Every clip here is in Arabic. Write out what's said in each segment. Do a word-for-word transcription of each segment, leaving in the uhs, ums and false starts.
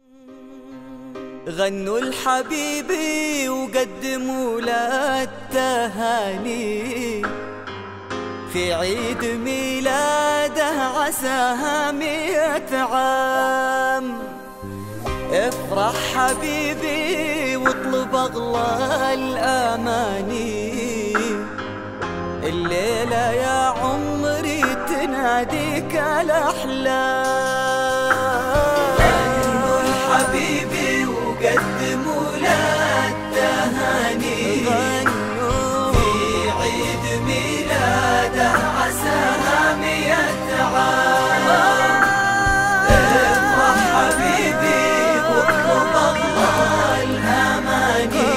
غنوا لحبيبي وقدموا له التهاني في عيد ميلاده عساها مئة عام. افرح حبيبي واطلب اغلى الاماني، الليلة يا عمري تناديك الاحلام. غنوا لحبيبي وقدموا له التهاني في عيد ميلاده عساها مئة عام. افرح حبيبي واطلب اغلى الاماني،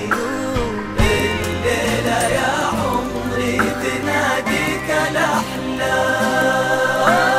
الليلة يا عمري تناديك الاحلام.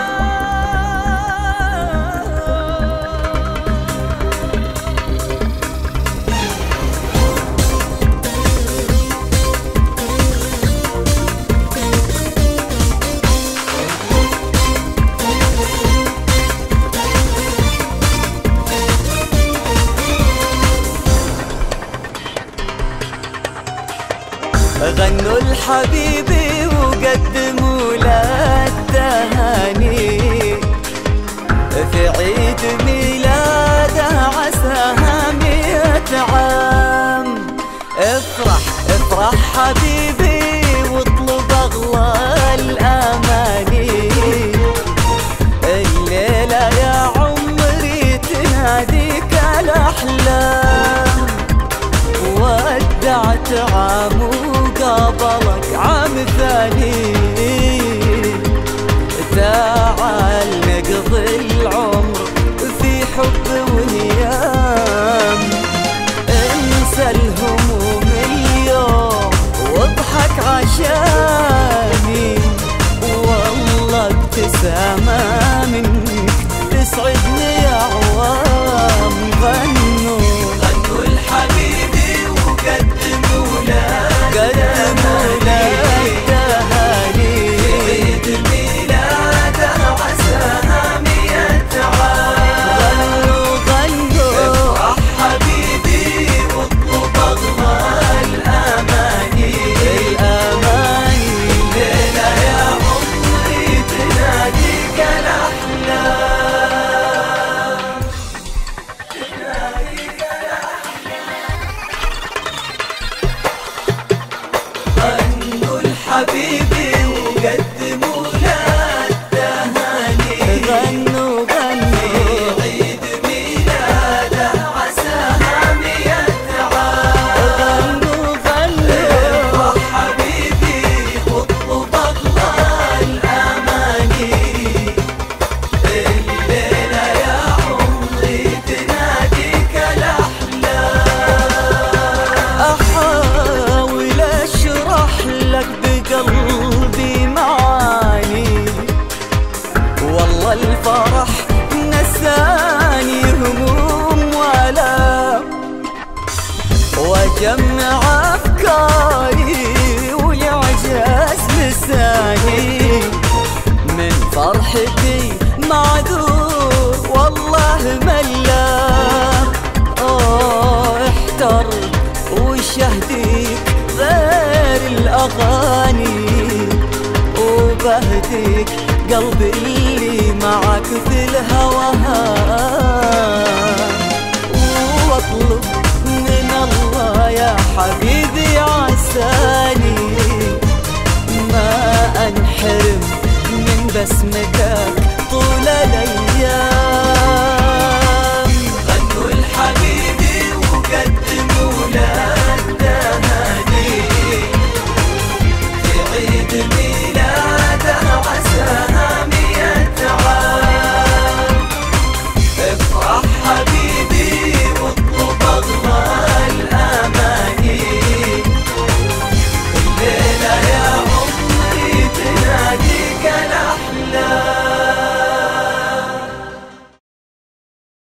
غنوا لحبيبي وقدموا له التهاني في عيد ميلاده عساها مئة عام. افرح افرح حبيبي واطلب اغلى الاماني، الليلة يا عمري تناديك الاحلام. ودعت عام وقابلك عام ثاني، تعال نقضي العمر في حب ونيام. انسى الهموم اليوم واضحك عشاني، والله ابتسامة منك تسعدني يا عوام. غنوا غنوا لحبيبي وقدموا له قدموا له التهاني في عيد ميلاده عساها مئة عام. غنوا غنوا افرح حبيبي واطلب اغلى الاماني، الاماني الليلة يا عمري تناديك الاحلام، تناديك غنوا لحبيبي وقدموا له التهاني. غنوا غنوا في عيد ميلاده عساها مئة عام. غنوا غنوا افرح حبيبي واطلب اغلى الاماني، الليلة يا عمري تناديك الاحلام. احاول اشرح لك بقلبي معاني، والله الفرح نساني هموم والام. وجمع افكاري والعجاز لساني، من فرحتي معذور والله ملام. اوه احتر وشهديك غير الاغاني، وبهديك قلبي اللي معك في الهوهان. واطلب من الله يا حبيبي عساني ما انحرم من بسمتك طول ليالي.